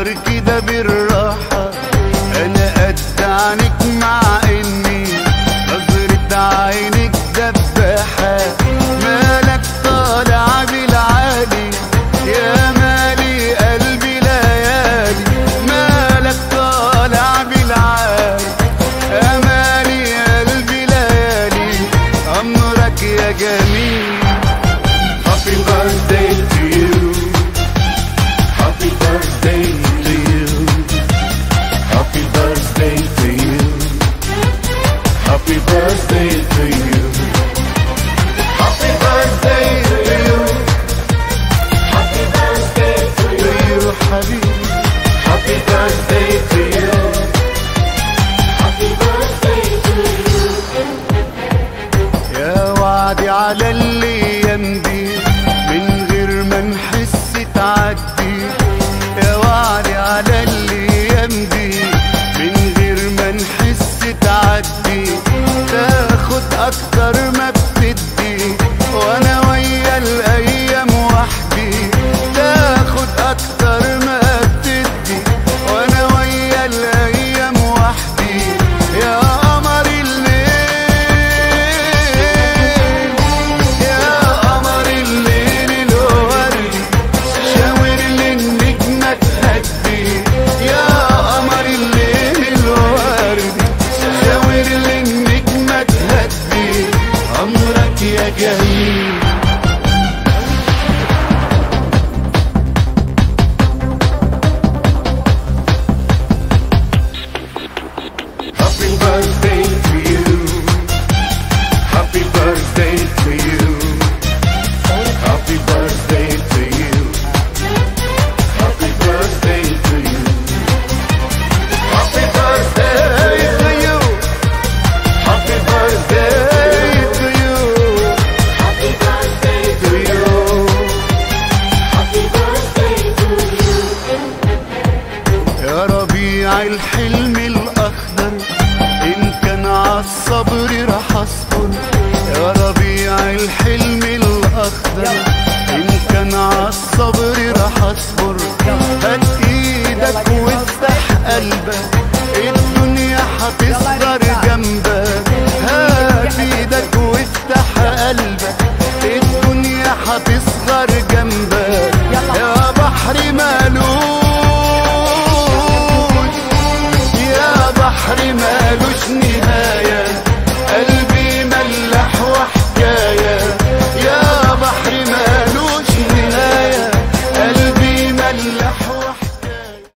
غير كده بالراحة، انا قد عنك مع اني نظرة عينك دباحة. مالك طالع بالعالي يا مالي قلبي ليالي، مالك طالع بالعالي يا مالي قلبي ليالي، أمرك يا جميل. Happy birthday to you, happy birthday to you, happy birthday to you, happy birthday to you, happy birthday to you, happy birthday to you حبيبي، happy birthday to you, happy birthday to you. يا وعدي على الايام دي من غير ما نحس تعدي، يا وعدي على الايام دي من غير ما نحس تعدي، تاخد اكتر ما بتدي وانا ويا الايام وحدي، تاخد اكتر ما بتدي وانا ويا الايام وحدي. يا قمر الليل يا قمر الليل الوردي، شاور للنجمة تهدي، يا قمر الليل الوردي، شاور للنجمة تهدي، أمرك يا جميل. Happy birthday to you, happy birthday to you, happy birthday to you, happy birthday to you, happy birthday to you, happy birthday to you, happy birthday to you, happy birthday to you. يا ربيع الحلم